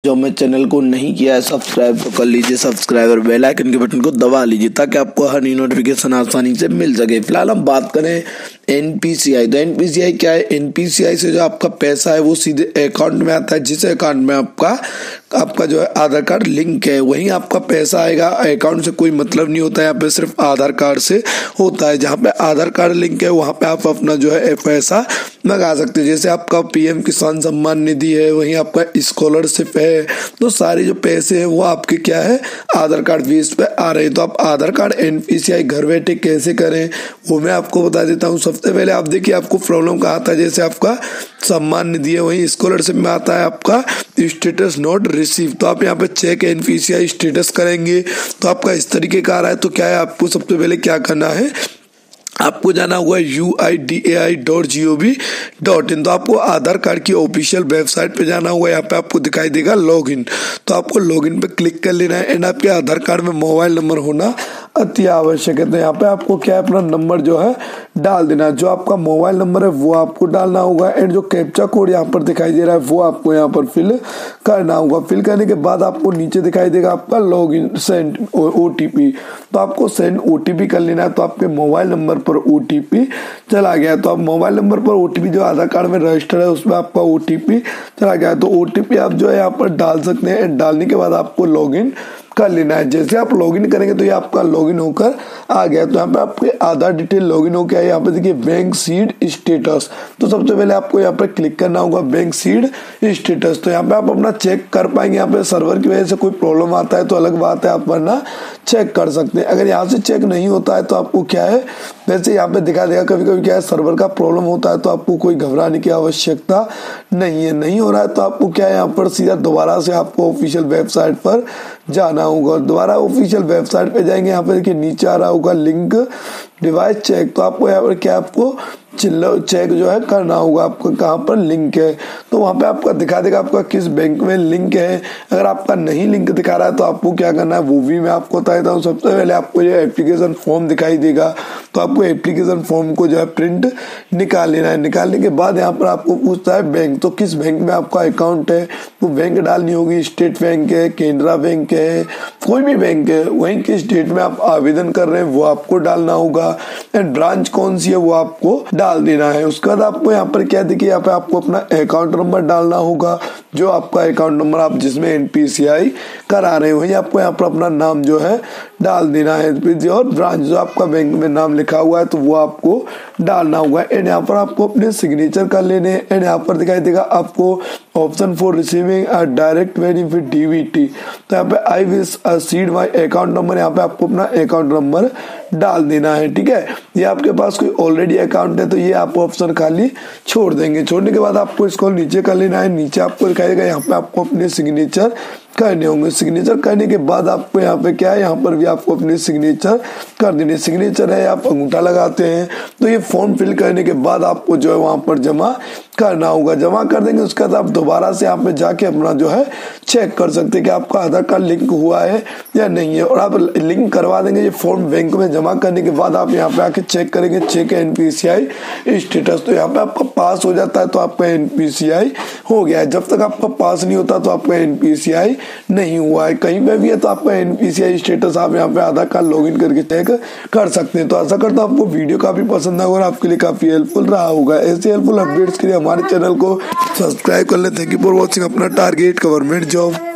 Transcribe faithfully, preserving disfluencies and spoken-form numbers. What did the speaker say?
जो हमें चैनल को नहीं किया है सब्सक्राइब तो कर लीजिए सब्सक्राइब और बेल आइकन के बटन को दबा लीजिए ताकि आपको हर नई नोटिफिकेशन आसानी से मिल सके। फिलहाल हम बात करें एनपीसीआई। तो एनपीसीआई क्या है? एनपीसीआई से जो आपका पैसा है वो सीधे अकाउंट में आता है, जिस अकाउंट में आपका आपका जो है आधार कार्ड लिंक है वहीं आपका पैसा आएगा। अकाउंट से कोई मतलब नहीं होता है, यहाँ पे सिर्फ आधार कार्ड से होता है। जहाँ पे आधार कार्ड लिंक है वहाँ पे आप अपना जो है पैसा लगा सकते हैं। जैसे आपका पीएम किसान सम्मान निधि है, वहीं आपका स्कॉलरशिप है, तो सारे जो पैसे हैं वो आपके क्या है आधार कार्ड बेस पे आ रहे हैं। तो आप आधार कार्ड एनपीसीआई घर बैठे कैसे करें वो मैं आपको बता देता हूँ। सबसे पहले आप देखिए आपको प्रॉब्लम कहाँ आता है। जैसे आपका सम्मान निधि है वहीं स्कॉलरशिप में आता है आपका स्टेटस नोट रिसीव। तो आप यहाँ पे चेक एनपीसीआई स्टेटस करेंगे तो आपका इस तरीके का आ रहा है। तो क्या है आपको सबसे पहले क्या करना है, आपको जाना हुआ U I D A I dot G O V dot in. तो आपको आधार कार्ड की ऑफिशियल वेबसाइट पे जाना हुआ है। यहाँ पे आपको दिखाई देगा लॉगिन, तो आपको लॉगिन पे क्लिक कर लेना है। एंड आपके आधार कार्ड में मोबाइल नंबर होना अति आवश्यक है। तो यहाँ पे आपको क्या है अपना नंबर जो है डाल देना है। जो आपका मोबाइल नंबर है वो आपको डालना होगा। एंड जो कैप्चा कोड यहाँ पर दिखाई दे रहा है वो आपको यहाँ पर फिल करना होगा। फिल करने के बाद आपको नीचे दिखाई देगा आपका लॉगिन सेंड ओटीपी। तो आपको सेंड ओटीपी कर लेना है। तो आपके मोबाइल नंबर पर ओटीपी चला गया। तो आप मोबाइल नंबर पर ओटीपी जो आधार कार्ड में रजिस्टर है उसमें आपका ओटीपी चला गया। तो ओटीपी आप जो है यहाँ पर डाल सकते हैं। डालने के बाद आपको लॉगिन कर लेना है। जैसे आप लॉगिन करेंगे तो ये आपका लॉगिन होकर आ गया। तो यहाँ पे आपके आधार डिटेल लॉगिन हो गया। यहाँ पे देखिए बैंक सीड स्टेटस। तो सबसे पहले आपको यहाँ पे क्लिक करना होगा बैंक सीड स्टेटस। तो यहाँ पे आप अपना चेक कर पाएंगे। यहाँ पे सर्वर की वजह से कोई प्रॉब्लम आता है तो अलग बात है, आप वरना चेक कर सकते हैं। अगर यहाँ से चेक नहीं होता है तो आपको क्या है वैसे यहाँ पे दिखा देगा। कभी कभी क्या है सर्वर का प्रॉब्लम होता है तो आपको कोई घबराने की आवश्यकता नहीं है। नहीं हो रहा है तो आपको क्या है यहाँ पर सीधा दोबारा से आपको ऑफिशियल वेबसाइट पर जाना होगा। दोबारा ऑफिशियल वेबसाइट पे जाएंगे। यहाँ पे देखिए नीचे आ रहा होगा लिंक डिवाइस चेक। तो आपको यहाँ पर क्या आपको चेक जो है करना होगा आपको कहाँ पर लिंक है। तो वहाँ पे आपका दिखा देगा आपका किस बैंक में लिंक है। अगर आपका नहीं लिंक दिखा रहा है तो आपको क्या करना है वो भी मैं आपको बता देता हूँ। सबसे पहले आपको ये एप्लीकेशन फॉर्म दिखाई देगा। तो आपको एप्लीकेशन फॉर्म को जो है प्रिंट निकाल लेना है। निकालने के बाद यहाँ पर आपको पूछता है बैंक, तो किस बैंक में आपका अकाउंट है वो बैंक डालनी होगी। स्टेट बैंक है, केनरा बैंक है, कोई भी बैंक है, वहीं किस डेट में आप आवेदन कर रहे हैं वो आपको डालना होगा। एंड ब्रांच कौन सी है वो आपको डाल देना है। उसके बाद आपको यहाँ पर क्या देखिए यहाँ पे आपको अपना अकाउंट नंबर डालना होगा। जो आपका अकाउंट नंबर आप जिसमें एनपीसीआई करा रहे हो वही आपको यहाँ पर अपना नाम जो है डाल देना है। और ब्रांच जो आपका बैंक में नाम लिखा हुआ है तो वो आपको डालना होगा। एंड यहाँ पर आपको अपने सिग्नेचर कर लेने। एंड यहाँ पर दिखाई देगा आपको option for receiving a direct benefit DBT. तो यहाँ पे I will seed my account number, यहाँ पे आपको अपना अकाउंट नंबर डाल देना है। ठीक है, ये आपके पास कोई ऑलरेडी अकाउंट है तो ये आप ऑप्शन खाली छोड़ देंगे। छोड़ने के बाद आपको इसको नीचे कर लेना है। नीचे आपको दिखाएगा यहाँ पे आपको अपने सिग्नेचर करने होंगे। सिग्नेचर करने के बाद आपको यहाँ पे क्या है यहाँ पर भी आपको अपने सिग्नेचर कर देने। सिग्नेचर है आप अंगूठा लगाते हैं तो ये फॉर्म फिल करने के बाद आपको जो है वहां पर जमा करना होगा। जमा कर देंगे उसके बाद आप दोबारा से यहाँ पे जाके अपना जो है चेक कर सकते हैं कि आपका आधार कार्ड लिंक हुआ है या नहीं है। और आप लिंक करवा देंगे ये फॉर्म बैंक में जमा करने के बाद आप यहाँ पे आके चेक करेंगे चेक एनपीसीआई स्टेटस। तो यहाँ पे आपका पास हो जाता है तो आपका एनपीसीआई हो गया है। जब तक आपका पास नहीं होता तो आपका एनपीसीआई नहीं हुआ है। कहीं पे भी है तो आपका एनपीसीआई स्टेटस आप यहाँ पे आधार कार्ड लॉगिन करके चेक कर सकते हैं। तो आशा करता हूँ आपको वीडियो काफी पसंद आएगा और आपके लिए काफी हेल्पफुल रहा होगा। ऐसे हेल्पफुल अपडेट्स के लिए हमारे चैनल को सब्सक्राइब कर लें। Thank you for watching. अपना टारगेट गवर्नमेंट जॉब।